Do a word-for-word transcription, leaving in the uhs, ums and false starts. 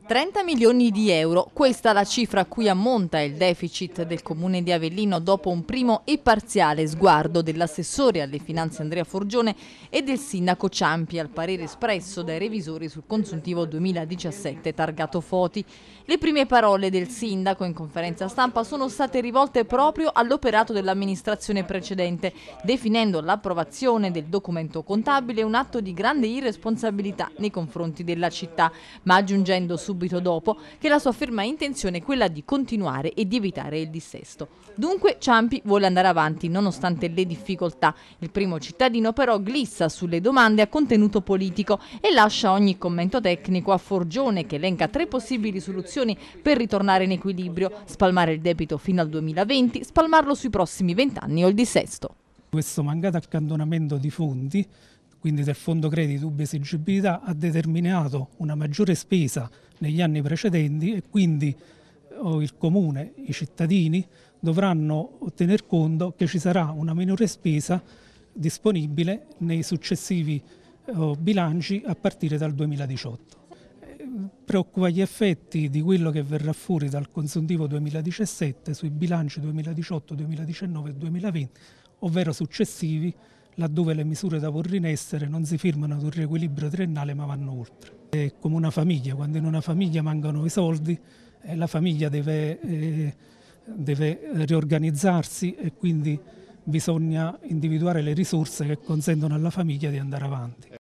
trenta milioni di euro, questa la cifra a cui ammonta il deficit del comune di Avellino dopo un primo e parziale sguardo dell'assessore alle finanze Andrea Forgione e del sindaco Ciampi al parere espresso dai revisori sul consuntivo duemiladiciassette targato Foti. Le prime parole del sindaco in conferenza stampa sono state rivolte proprio all'operato dell'amministrazione precedente, definendo l'approvazione del documento contabile un atto di grande irresponsabilità nei confronti della città, ma aggiungendo subito subito dopo che la sua ferma intenzione è quella di continuare e di evitare il dissesto. Dunque Ciampi vuole andare avanti nonostante le difficoltà. Il primo cittadino però glissa sulle domande a contenuto politico e lascia ogni commento tecnico a Forgione, che elenca tre possibili soluzioni per ritornare in equilibrio: spalmare il debito fino al duemilaventi, spalmarlo sui prossimi vent'anni o il dissesto. Questo mancato accantonamento di fondi, quindi del fondo credito dubbia esigibilità, ha determinato una maggiore spesa negli anni precedenti e quindi oh, il comune, i cittadini dovranno tener conto che ci sarà una minore spesa disponibile nei successivi oh, bilanci a partire dal duemiladiciotto. Preoccupa gli effetti di quello che verrà fuori dal consuntivo duemiladiciassette sui bilanci duemiladiciotto, duemiladiciannove e duemilaventi, ovvero successivi, laddove le misure da porre in essere non si firmano ad un riequilibrio triennale ma vanno oltre. È come una famiglia: quando in una famiglia mancano i soldi, eh, la famiglia deve, eh, deve riorganizzarsi e quindi bisogna individuare le risorse che consentono alla famiglia di andare avanti.